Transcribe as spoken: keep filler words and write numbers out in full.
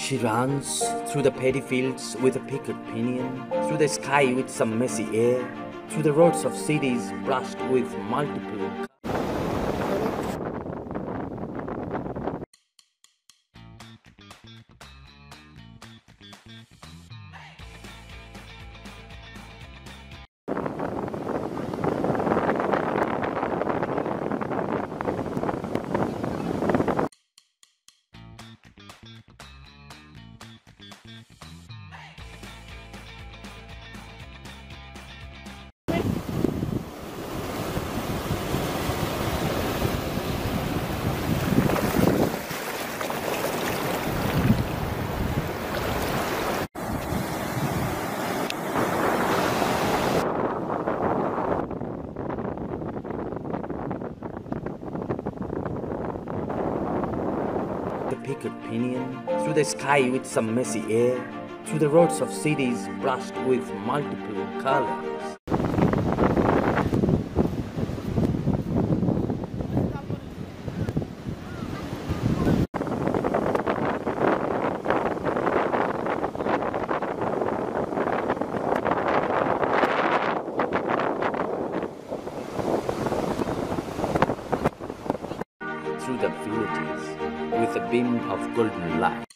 She runs through the paddy fields with a picket pinion, through the sky with some messy air, through the roads of cities brushed with multiple. The picket pinion, through the sky with some messy air, through the roads of cities brushed with multiple colors. Through the villages with a beam of golden light.